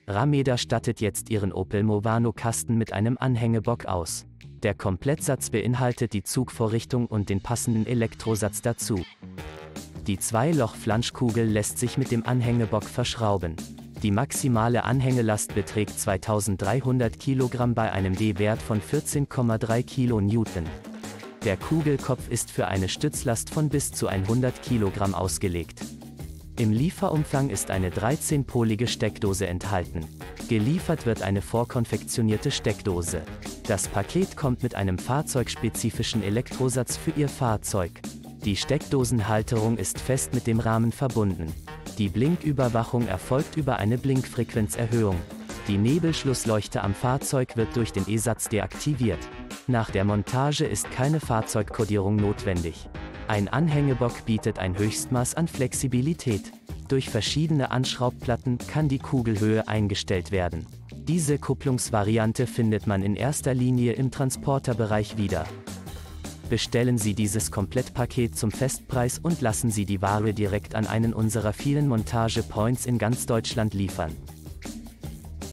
Rameda stattet jetzt ihren Opel Movano-Kasten mit einem Anhängebock aus. Der Komplettsatz beinhaltet die Zugvorrichtung und den passenden Elektrosatz dazu. Die Zweiloch-Flanschkugel lässt sich mit dem Anhängebock verschrauben. Die maximale Anhängelast beträgt 2300 Kilogramm bei einem D-Wert von 14,3 kN. Der Kugelkopf ist für eine Stützlast von bis zu 100 Kilogramm ausgelegt. Im Lieferumfang ist eine 13-polige Steckdose enthalten. Geliefert wird eine vorkonfektionierte Steckdose. Das Paket kommt mit einem fahrzeugspezifischen Elektrosatz für Ihr Fahrzeug. Die Steckdosenhalterung ist fest mit dem Rahmen verbunden. Die Blinküberwachung erfolgt über eine Blinkfrequenzerhöhung. Die Nebelschlussleuchte am Fahrzeug wird durch den E-Satz deaktiviert. Nach der Montage ist keine Fahrzeugkodierung notwendig. Ein Anhängebock bietet ein Höchstmaß an Flexibilität. Durch verschiedene Anschraubplatten kann die Kugelhöhe eingestellt werden. Diese Kupplungsvariante findet man in erster Linie im Transporterbereich wieder. Bestellen Sie dieses Komplettpaket zum Festpreis und lassen Sie die Ware direkt an einen unserer vielen Montage-Points in ganz Deutschland liefern.